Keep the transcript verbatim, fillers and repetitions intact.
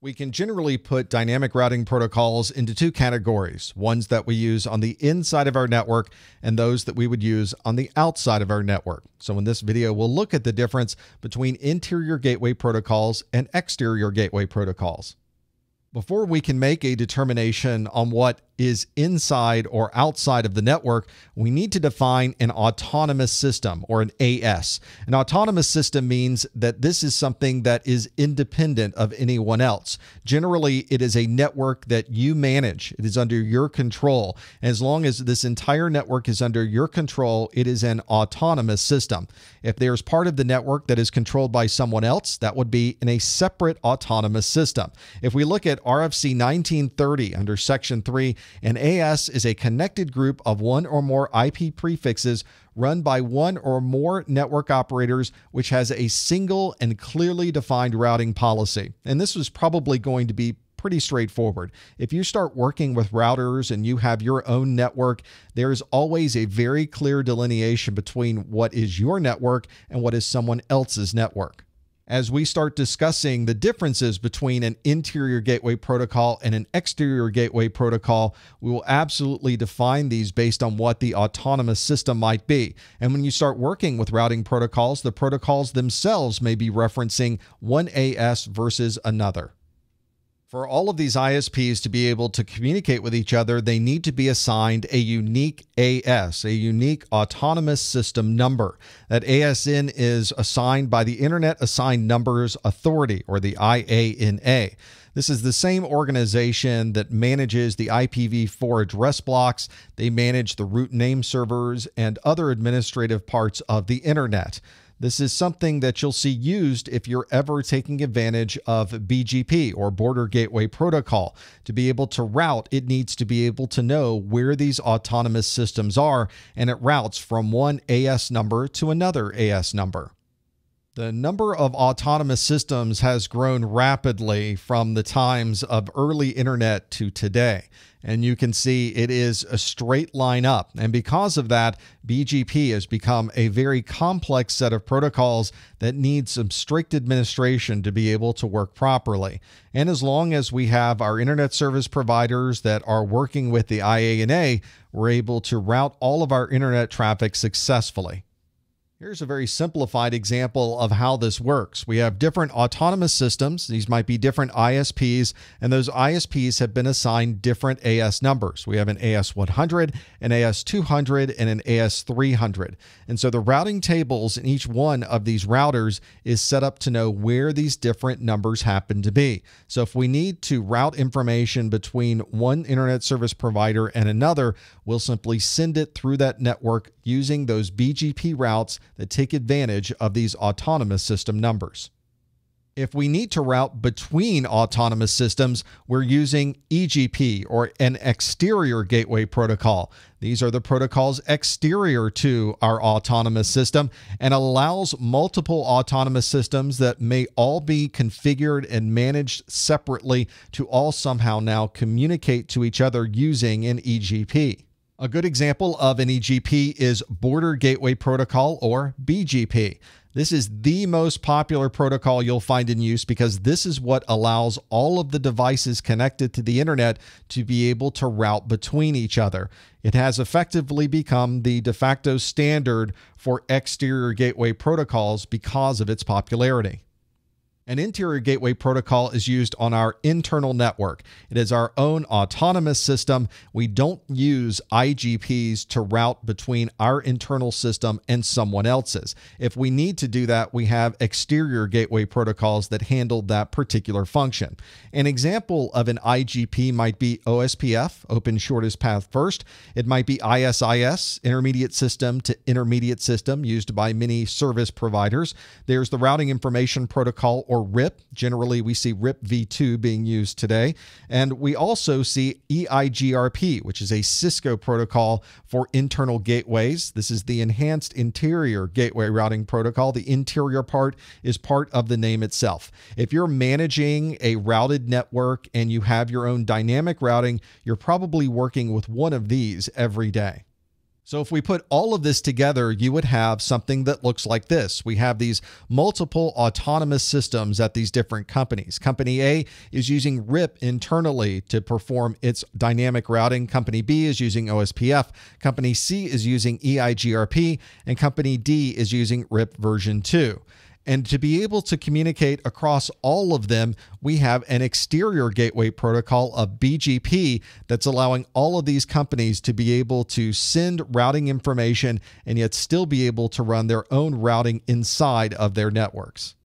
We can generally put dynamic routing protocols into two categories, ones that we use on the inside of our network and those that we would use on the outside of our network. So in this video, we'll look at the difference between interior gateway protocols and exterior gateway protocols. Before we can make a determination on what is inside or outside of the network, we need to define an autonomous system, or an A S. An autonomous system means that this is something that is independent of anyone else. Generally, it is a network that you manage. It is under your control. And as long as this entire network is under your control, it is an autonomous system. If there's part of the network that is controlled by someone else, that would be in a separate autonomous system. If we look at R F C nineteen thirty under Section three, an A S is a connected group of one or more I P prefixes run by one or more network operators, which has a single and clearly defined routing policy. And this was probably going to be pretty straightforward. If you start working with routers and you have your own network, there's always a very clear delineation between what is your network and what is someone else's network. As we start discussing the differences between an interior gateway protocol and an exterior gateway protocol, we will absolutely define these based on what the autonomous system might be. And when you start working with routing protocols, the protocols themselves may be referencing one A S versus another. For all of these I S Ps to be able to communicate with each other, they need to be assigned a unique A S, a unique autonomous system number. That A S N is assigned by the Internet Assigned Numbers Authority, or the I A N A. This is the same organization that manages the I P v four address blocks. They manage the root name servers and other administrative parts of the Internet. This is something that you'll see used if you're ever taking advantage of B G P, or Border Gateway Protocol. To be able to route, it needs to be able to know where these autonomous systems are, and it routes from one A S number to another A S number. The number of autonomous systems has grown rapidly from the times of early internet to today. And you can see it is a straight line up. And because of that, B G P has become a very complex set of protocols that need some strict administration to be able to work properly. And as long as we have our internet service providers that are working with the I A N A, we're able to route all of our internet traffic successfully. Here's a very simplified example of how this works. We have different autonomous systems. These might be different I S Ps, and those I S Ps have been assigned different A S numbers. We have an A S one hundred, an A S two hundred, and an A S three hundred. And so the routing tables in each one of these routers is set up to know where these different numbers happen to be. So if we need to route information between one internet service provider and another, we'll simply send it through that network using those B G P routes that take advantage of these autonomous system numbers. If we need to route between autonomous systems, we're using E G P, or an exterior gateway protocol. These are the protocols exterior to our autonomous system and allows multiple autonomous systems that may all be configured and managed separately to all somehow now communicate to each other using an E G P. A good example of an E G P is Border Gateway Protocol, or B G P. This is the most popular protocol you'll find in use because this is what allows all of the devices connected to the internet to be able to route between each other. It has effectively become the de facto standard for exterior gateway protocols because of its popularity. An interior gateway protocol is used on our internal network. It is our own autonomous system. We don't use I G Ps to route between our internal system and someone else's. If we need to do that, we have exterior gateway protocols that handle that particular function. An example of an I G P might be O S P F, Open Shortest Path First. It might be I S I S, Intermediate System to Intermediate System, used by many service providers. There's the Routing Information Protocol, or R I P. Generally, we see R I P v two being used today. And we also see E I G R P, which is a Cisco protocol for internal gateways. This is the Enhanced Interior Gateway Routing Protocol. The interior part is part of the name itself. If you're managing a routed network and you have your own dynamic routing, you're probably working with one of these every day. So if we put all of this together, you would have something that looks like this. We have these multiple autonomous systems at these different companies. Company A is using R I P internally to perform its dynamic routing. Company B is using O S P F. Company C is using E I G R P. And Company D is using R I P version two. And to be able to communicate across all of them, we have an exterior gateway protocol of B G P that's allowing all of these companies to be able to send routing information and yet still be able to run their own routing inside of their networks.